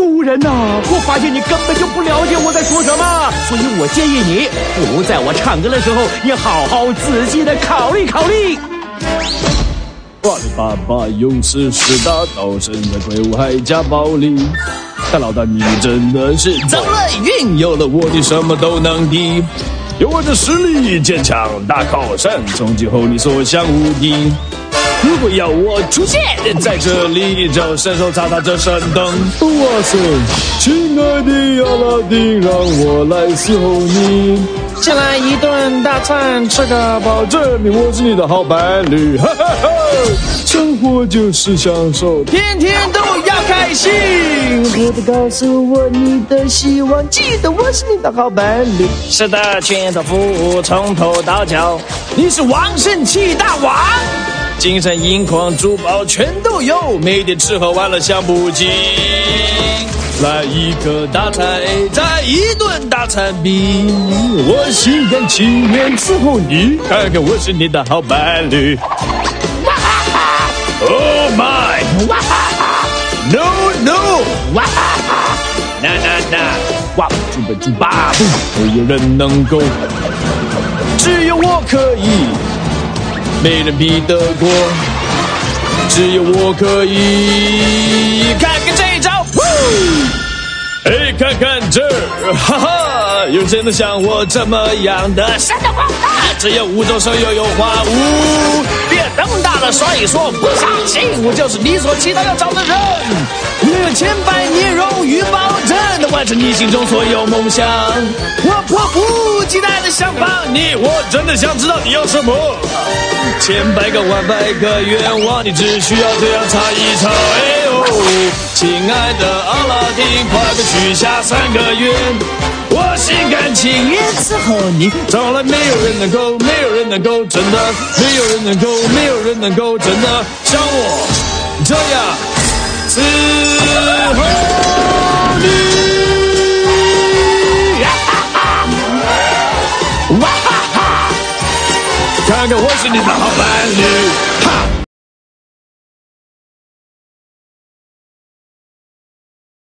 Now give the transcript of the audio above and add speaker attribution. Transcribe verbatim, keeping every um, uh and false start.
Speaker 1: 主人呐、啊，我发现你根本就不了解我在说什么，所以我建议你，不如在我唱歌的时候，你好好仔细的考虑考虑。
Speaker 2: 我的爸爸勇士是大刀，身在魁梧还加暴力。但老大你真的是走了运，有了我你什么都能敌。有我的实力坚强大靠山，冲击后你所向无敌。如果要我出现在这里，就伸手擦擦这神灯。哇塞，亲爱的阿拉丁，让我来伺候你。先来一顿大餐，吃个饱，证明我是你的好伴侣。哈哈哈，生活就是享受，天天都要开心。我的告诉我你的希望，记得我是你的好伴侣。是的，全都服务，从头到脚。你是王生气大王。金山银矿珠宝全都有，每天吃喝玩乐享不尽。来一个大菜，再一顿大餐比，我心甘情愿伺候你，看看我是你的好伴侣。哇哈哈 ！Oh my！ 哇哈哈 ！No no！ 哇哈哈 ！Na na na！ 哇猪吧猪吧不，没有人能够，只有我可以。没人比得过，只有我可以。看看这一招，哎，看看这儿，哈哈，有谁能像我这么样的神的广大？只有五洲手又有花舞，别瞪大了说一说，不相信我就是你所期待要找的人。我有千百年荣誉保证，能完成你心中所有梦想。我迫不及待的想帮你，我真的想知道你要什么。千百个万百个愿望，你只需要这样唱一唱。哎呦，亲爱的阿拉丁，快快许下三个愿，我心甘情愿伺候你。从来没有人能够，没有人能够，真的没有人能够，没有人能够真的像我这样伺候你。哇哈哈！看看我是你的好伴侣，哈。